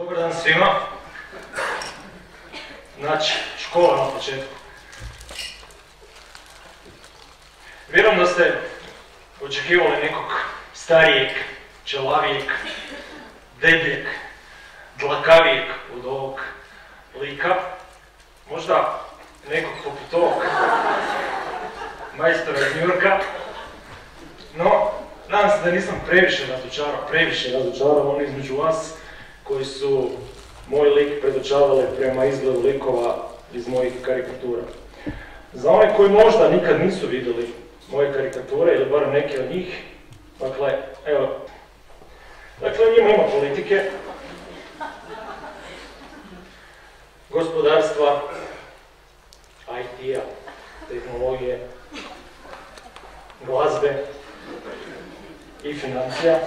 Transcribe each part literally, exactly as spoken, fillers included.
Dobar dan svima. Znači, škola na početku. Vjerujem da ste očekivali nekog starijeg, čelavijeg, debljeg, dlakavijeg od ovog lika. Možda nekog poput ovog majstora iz Njurka. No, nadam se da nisam previše razočarao, previše razočarao oni između vas koji su moj lik predočavali prema izgledu likova iz mojih karikatura. Za one koji možda nikad nisu vidjeli moje karikature, ili barem neke od njih, dakle, evo, dakle, njima ima politike, gospodarstva, I T-a, tehnologije, glazbe i financija,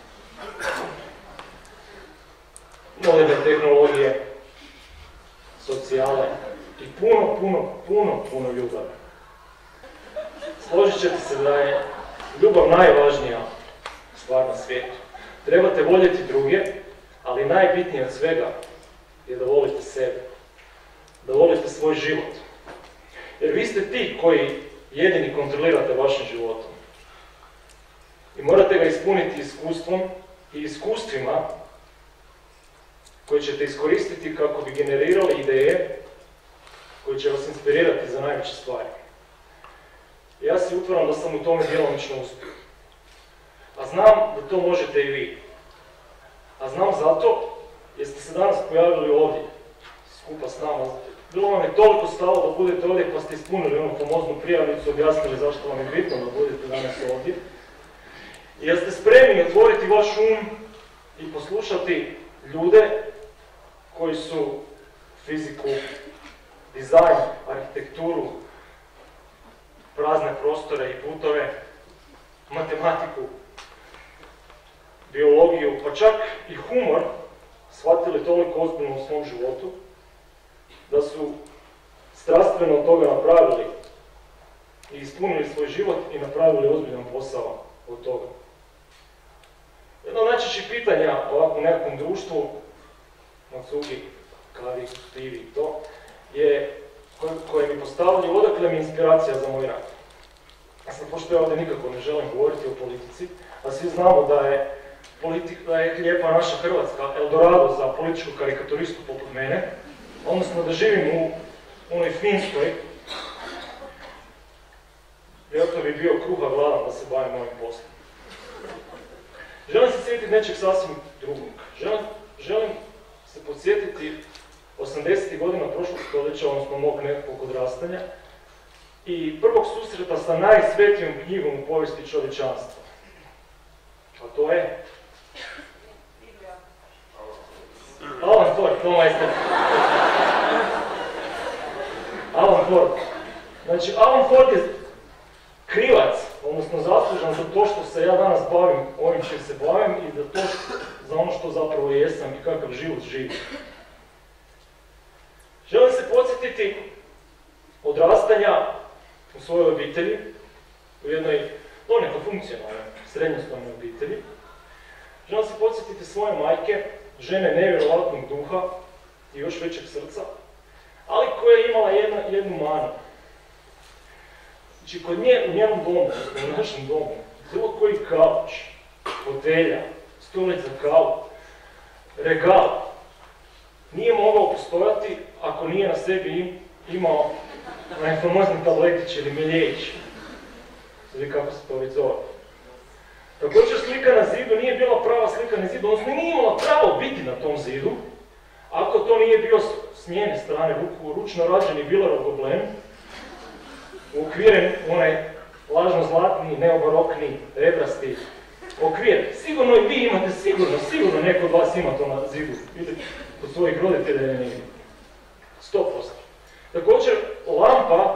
moderne tehnologije, socijale i puno, puno, puno, puno ljubavi. Složit ćete se da je ljubav najvažnija stvar na svijetu. Trebate voljeti druge, ali najbitnije od svega je da volite sebe, da volite svoj život. Jer vi ste ti koji jedini kontrolirate vašim životom. I morate ga ispuniti iskustvom i iskustvima koje ćete iskoristiti kako bi generirali ideje koje će vas inspirirati za najveće stvari. Ja si utvaram da sam u tome djelomično uspio. A znam da to možete i vi. A znam zato jer ste se danas pojavili ovdje, skupa s nama. Bilo vam je toliko stalo da budete ovdje pa ste ispunili onu famoznu prijavnicu, objasnili zašto vam je bitno da budete danas ovdje. I da ste spremni otvoriti vaš um i poslušati ljude koji su fiziku, dizajn, arhitekturu, prazne prostore i putove, matematiku, biologiju, pa čak i humor shvatili toliko ozbiljno u svom životu, da su strastveno od toga napravili i ispunili svoj život i napravili ozbiljan posao od toga. Jedno od najčešćih pitanja ovako u nekakvom društvu, na cugi, kavi, pivi i to, je koje, koje mi postavljaju odakle mi inspiracija za moj rad. Sad, pošto ja ovdje nikako ne želim govoriti o politici, a svi znamo da je, politik, da je lijepa naša Hrvatska Eldorado za političku karikaturistu poput mene, odnosno da živim u onoj Finskoj, vjerojatno bi bio kruha gladan da se bavim ovim poslom. Želim se sjetiti nečeg sasvim drugog. Želim, želim se podsjetiti osamdesetih godina prošlog stoljeća, odnosno mog nekakvog odrastanja, i prvog susreta sa najsvetijom knjigom u povijesti čovječanstva. A to je Alan Ford, to majster. Alan Ford. Znači, Alan Ford je krivac, odnosno zaslužan za to što se ja danas bavim ovim čim se bavim i za, to, za ono što zapravo jesam i kakav život živim. Želim se podsjetiti odrastanja u svojoj obitelji, u jednoj donekle funkcionalnoj, srednjoslovnoj obitelji. Želim se podsjetiti svoje majke, žene nevjerovatnog duha i još većeg srca, ali koja je imala jedna, jednu manu. Znači, kod nje, u njenom domu, u našem domu, bilo koji kauč, fotelja, stolica za kavu, regal, nije mogao postojati ako nije na sebi imao onaj famozni tabletić ili miljejić, ili kako se to već zove. Također slika na zidu nije bila prava slika na zidu, odnosno nije imala pravo biti na tom zidu, ako to nije bio s njene strane ručno rađeni Bilarov goblen, uokviren u onaj lažno-zlatni, neobarokni, rebrasti okvir. Sigurno i vi imate, sigurno, sigurno neko od vas ima to na zidu. Vidite, kod svojih roditelja ne nije. sto posto. Također, lampa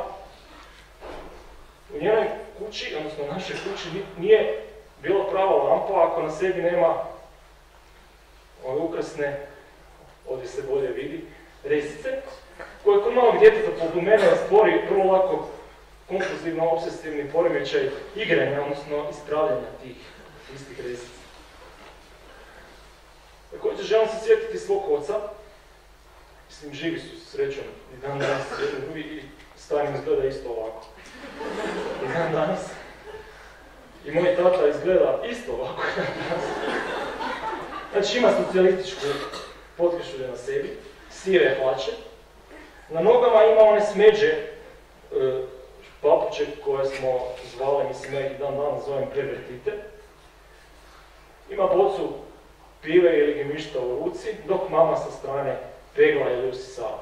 u njenoj kući, odnosno u našoj kući, nije bila prava lampa ako na sebi nema ove ukrasne, ovdje se bolje vidi, resice, koje kod malog djeteta poput mene stvori vrlo lako kompulzivno-obsesivni poremećaj igranja, odnosno ispravljanja tih istih resica. Također Također želim se sjetiti svog oca, mislim, živi su srećom i dan danas jedni drugi i Stanin izgleda isto ovako. I dan danas. I moj tata izgleda isto ovako. Znači ima socijalističku potkrešulje na sebi, sive hlače, na nogama ima one smeđe, e, papuče koje smo zvali, mislim ja ih dan danas zovem prevertite. Ima bocu pive ili gemišta u ruci, dok mama sa strane pegla ili usisava.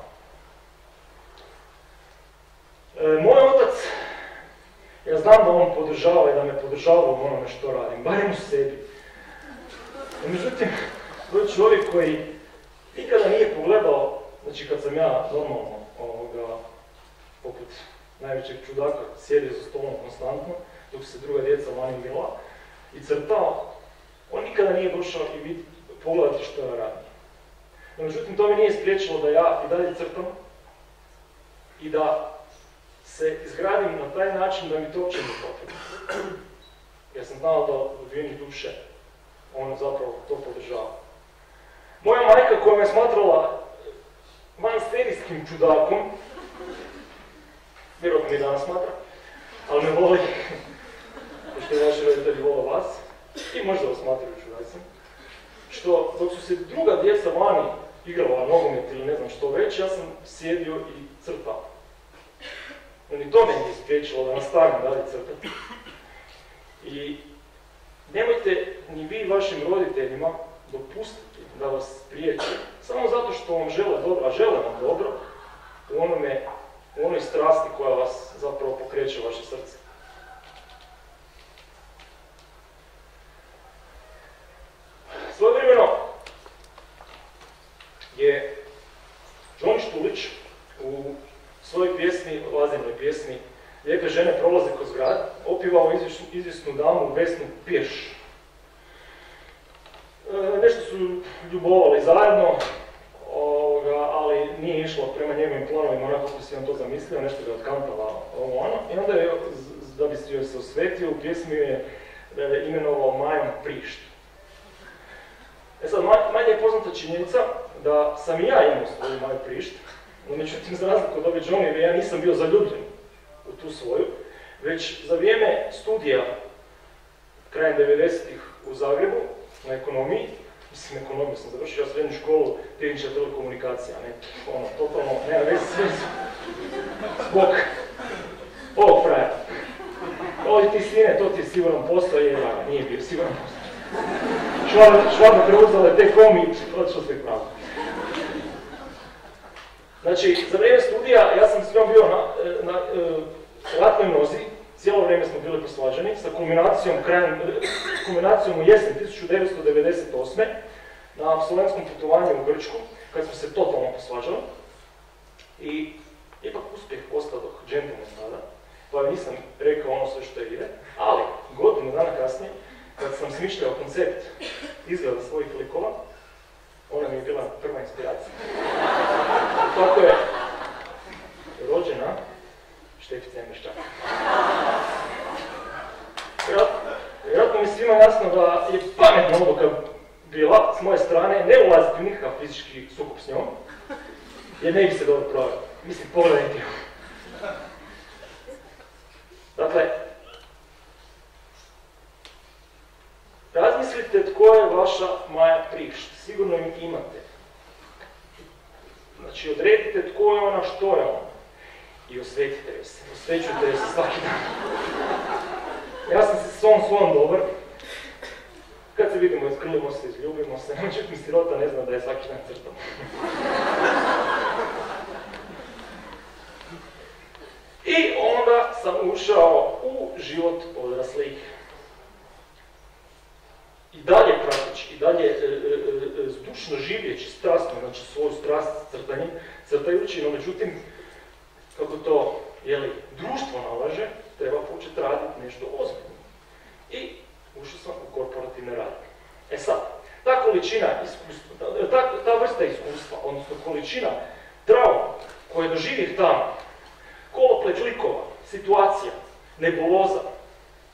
E, moj otac, ja znam da on podržava i da me podržava u onome što radim, barem u sebi. Međutim, to je čovjek koji nikada nije pogledao, znači kad sam ja normalno, ovoga, poput najvećeg čudaka, sjedio za stolom konstantno, dok se druga djeca vani bila i crtao, on nikada nije došao i vid, pogledati što ja radim. No, međutim, to mi nije spriječilo da ja i dalje crtam i da se izgradim na taj način da mi to uopće nije potrebno. Ja sam znao da u dubini duše on zapravo to podržava. Moja majka koja me smatrala vanserijskim čudakom, vjerojatno mi danas smatra, ali me voli, pošto je vaši roditelji vole vas, i možda vas smatraju čudacima, što dok su se druga djeca vani igrala nogomet ili ne znam što već, ja sam sjedio i crtao. No ni to me nije spriječilo da nastavim dalje crtati. I nemojte ni vi vašim roditeljima dopustiti da vas spriječe, samo zato što vam žele dobro, a žele vam dobro, u onome, u onoj strasti koja vas zapravo pokreće vaše srce. Svojevremeno je Johnny Štulić u svojoj pjesmi, Lazinoj pjesmi Lijepe žene prolaze kroz grad, opivao izvjesnu damu Vesnu Pirš. E, nešto su ljubovali zajedno, ovoga, ali nije išlo prema njegovim planovima onako kako si on to zamislio, nešto ga otkantala ovo ono. I onda je, da bi joj se osvetio, u pjesmi je e, imenovao Majom Prišt. E sad, manje je poznata činjenica da sam i ja imao svoju Maju Prišt, no međutim, za razliku od ove Johnnyjeve, ja nisam bio zaljubljen u tu svoju, već za vrijeme studija krajem devedesetih u Zagrebu na ekonomiji, mislim ekonomiju sam završio, ja srednju školu tehnička telekomunikacija, ne, ono, totalno, nema veze sve zbog ovog fraja. Ovo ti sine, to ti je siguran posao, je, ja, nije bio siguran posao. Švarno preuzela te komi i odšlo sve pravo. Znači, za vrijeme studija ja sam s njom bio na, na, na ratnoj nozi, cijelo vrijeme smo bili posvađani, sa kulminacijom, krajem, kulminacijom u jesen tisuću devetsto devedeset osme na apsolentskom putovanju u Grčku, kad smo se totalno posvađali. I ipak uspjeh ostadoh džentlmen tada, pa nisam rekao ono sve što ide, ali godinu dana kasnije, kad sam smišljao koncept izgleda svojih likova, ona mi je bila prva inspiracija. Tako je rođena Štefica Emeščak. Vjerojatno mi svima jasno da je pametna odluka bila s moje strane ne ulaziti u nikakav fizički sukob s njom, jer ne bi se dobro proveo. Mislim, pogledajte ju. Dakle, razmislite tko je vaša Maja Prišt, sigurno im imate. Znači, odredite tko je ona, što je ona. I osvetite joj se, osvećujte joj se svaki dan. Ja sam se s ovom svojom dobar. Kad se vidimo, iskrljimo se, izljubimo se, međutim sirota ne zna da je svaki dan crtam. I onda sam ušao u život odraslih. I dalje prateći, i dalje e, e, zdušno življeći, strastno, znači svoju strast crtanjem, crtajući, no međutim, kako to, jeli, društvo nalaže, treba početi raditi nešto ozbiljno. I ušao sam u korporativne radnje. E sad, ta količina iskustva, ta, ta vrsta iskustva, odnosno količina trauma koje doživih tamo, kolopleđ likova, situacija, nebuloza,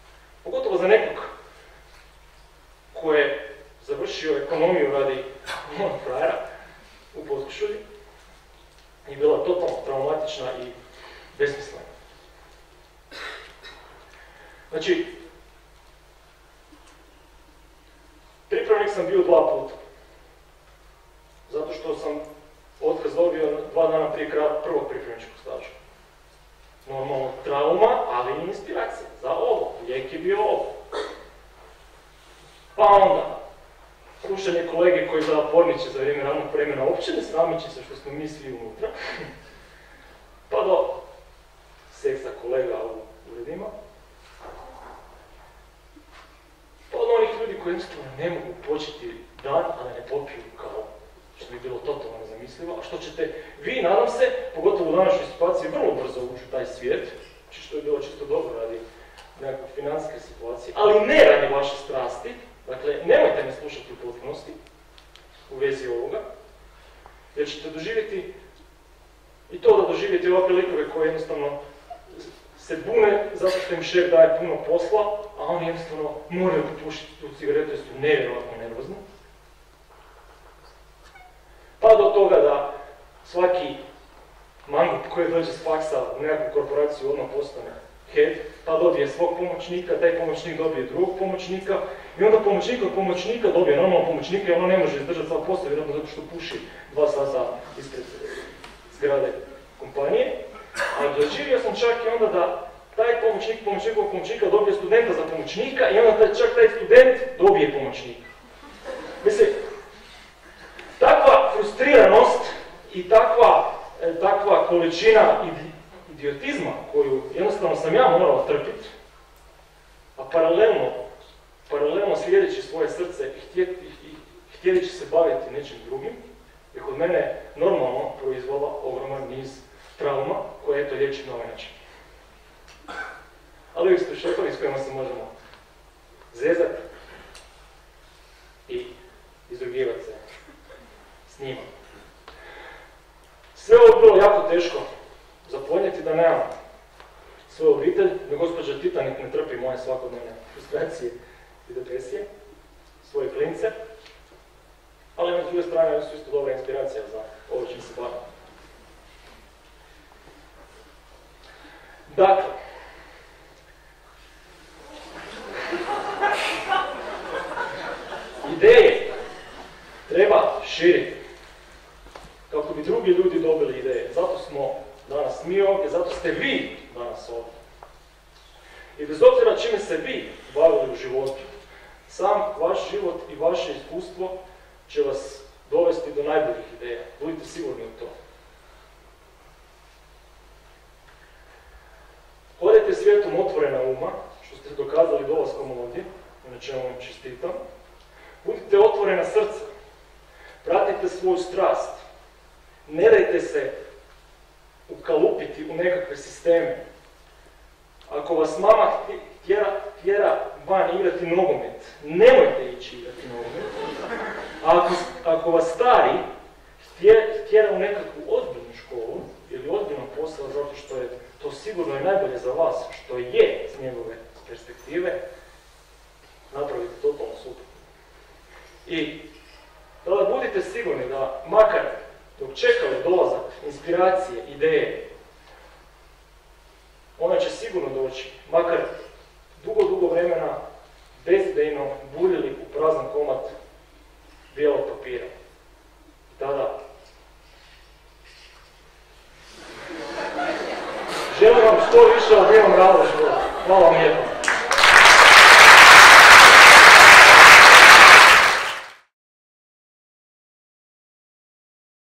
pogotovo za nekog ko je završio ekonomiju radi od frajera u Potkošulji i bila totalno traumatična i besmislena. Znači, pripravnik sam bio dva puta. Zato što sam otkaz dobio dva dana prije kraja prvog pripravničkog staža. Normalno trauma, ali i inspiracija za ovo. Lijek je bio ovo. Pa onda, rušenje kolege koji za porniče za vrijeme radnog vremena uopće ne sramići se što smo mi svi unutra. Pa do seksa kolega u uredima. Pa od onih ljudi koji jednostavno ne mogu početi dan, a da ne popiju kavu. Što bi bilo totalno nezamislivo, a što ćete vi, nadam se, pogotovo u današnjoj situaciji, vrlo brzo ući u taj svijet, što je bilo čisto dobro radi nekakve financijske situacije, ali ne radi vaše strasti, dakle, nemojte me slušati u potpunosti u vezi ovoga, jer ćete doživjeti i to da doživjeti ovakve likove koji jednostavno se bune zato što im šef daje puno posla, a oni jednostavno moraju popušiti tu cigaretu jer su nevjerojatno nervozni. Pa do toga da svaki mangup koji dođe s faksa u nekakvu korporaciju odmah postane head, pa dobije svog pomoćnika, taj pomoćnik dobije drugog pomoćnika i onda pomoćnik od pomoćnika dobije normalno pomoćnika i ono ne može izdržati sva posao vjerojatno zato što puši dva sata ispred zgrade kompanije. Ali doživio sam čak i onda da taj pomoćnik pomoćnikovog pomoćnika dobije studenta za pomoćnika i onda čak taj student dobije pomoćnika. Mislim, takva frustriranost i takva, e, takva količina idiotizma koju jednostavno sam ja morao trpiti, a paralelno, paralelno slijedeći svoje srce i htjedeći se baviti nečim drugim, je kod mene normalno proizvala ogroman niz trauma koje eto liječim na ovaj način. Ali uvijek su šefovi s kojima se možemo zezati i izrugivati se s njima. Sve ovo je bilo jako teško za podnijeti da nemam svoju obitelj, da gospođa Titanik ne trpi moje svakodnevne frustracije i depresije, svoje klince, ali na druge strane oni su isto dobra inspiracija za ovo čim se bavim. Dakle, ideje treba širiti kako bi drugi ljudi dobili ideje. Zato smo danas mi ovdje, zato ste vi danas ovdje. I bez obzira čime se vi bavili u životu, sam vaš život i vaše iskustvo će vas dovesti do najboljih ideja. Budite sigurni u to. Hodajte svijetom otvorena uma, što ste dokazali dolaskom ovdje, i na čemu vam čestitam. Budite otvorena srca. Pratite svoju strast. Ne dajte se ukalupiti u nekakve sisteme. Ako vas mama tjera, tjera van igrati nogomet, nemojte ići igrati nogomet. A ako, ako vas stari tjera u nekakvu ozbiljnu školu ili ozbiljno posao zato što je to sigurno i najbolje za vas, što je s njegove perspektive, napravite totalno super. I tada budite sigurni da makar dok čekaju dolazak, inspiracije, ideje, ona će sigurno doći, makar dugo, dugo vremena bezidejno buljili u prazan komad bijelog papira. I tada želim vam što više od jednom rada života. Hvala vam lijepo.